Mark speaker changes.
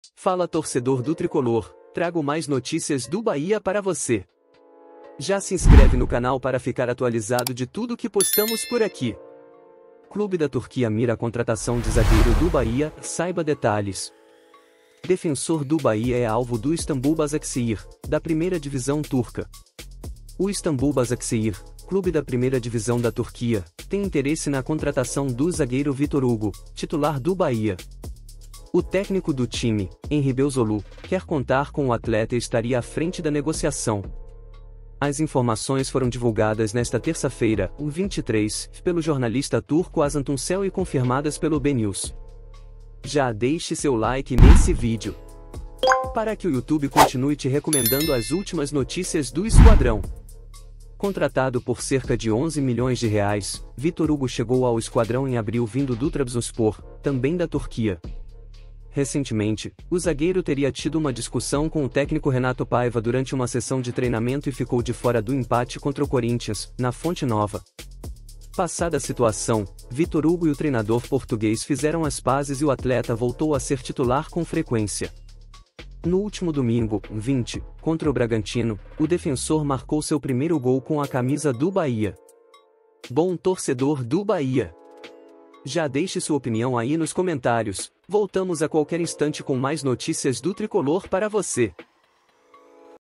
Speaker 1: Fala, torcedor do Tricolor, trago mais notícias do Bahia para você. Já se inscreve no canal para ficar atualizado de tudo que postamos por aqui. Clube da Turquia mira a contratação de zagueiro do Bahia, saiba detalhes. Defensor do Bahia é alvo do Istambul Başakşehir, da primeira divisão turca. O Istambul Başakşehir, clube da primeira divisão da Turquia, tem interesse na contratação do zagueiro Vitor Hugo, titular do Bahia. O técnico do time, Henri Belzoğlu, quer contar com o atleta e estaria à frente da negociação. As informações foram divulgadas nesta terça-feira, 23, pelo jornalista turco Hasan Tuncel e confirmadas pelo BNews. Já deixe seu like nesse vídeo, para que o YouTube continue te recomendando as últimas notícias do esquadrão. Contratado por cerca de 11 milhões de reais, Vitor Hugo chegou ao esquadrão em abril vindo do Trabzonspor, também da Turquia. Recentemente, o zagueiro teria tido uma discussão com o técnico Renato Paiva durante uma sessão de treinamento e ficou de fora do empate contra o Corinthians, na Fonte Nova. Passada a situação, Vitor Hugo e o treinador português fizeram as pazes e o atleta voltou a ser titular com frequência. No último domingo, 20, contra o Bragantino, o defensor marcou seu primeiro gol com a camisa do Bahia. Bom torcedor do Bahia, já deixe sua opinião aí nos comentários. Voltamos a qualquer instante com mais notícias do Tricolor para você.